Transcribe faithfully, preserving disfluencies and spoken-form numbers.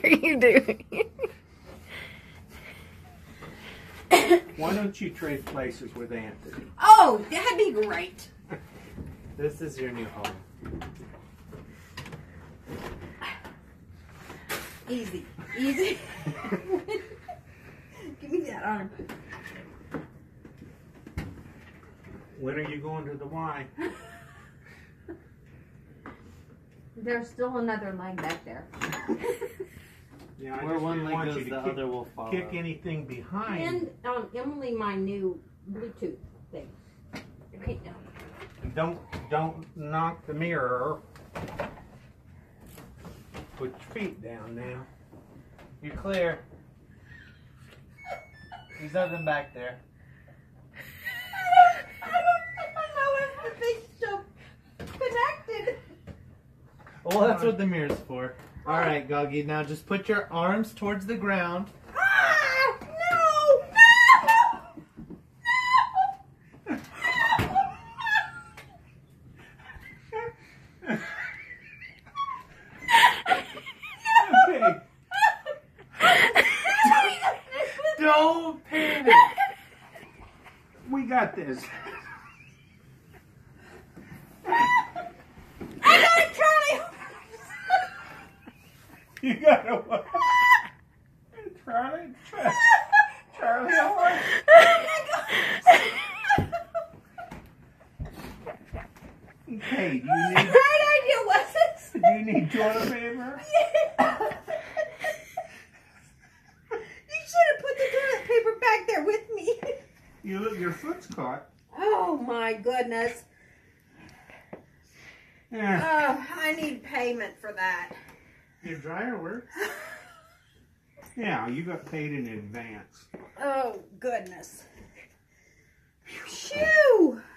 are you doing? Why don't you trade places with Anthony? Oh, that'd be great. This is your new home. Easy, easy. Give me that arm. When are you going to the Y? There's still another leg back there. Yeah, I Where just one didn't leg want goes, you to the kick, other will follow. kick anything behind. And um, Emily, my new Bluetooth thing. Okay, now. Don't don't knock the mirror. Put your feet down now. You're clear. There's nothing back there. I don't, I don't know if the thing's still connected. Well, that's what the mirror's for. All right, Goggy. Now just put your arms towards the ground. Ah! No! No! Okay. Don't panic. We got this. I got it, Charlie! You got a what? Charlie? Charlie? Charlie horse? Okay, do you need, Great idea, was it? do you need toilet paper? You should have put the toilet paper back there with me. You look, your foot's caught. Oh my goodness. Yeah, Oh, I need payment for that. your dryer works. Yeah, you got paid in advance. Oh goodness. Shoo!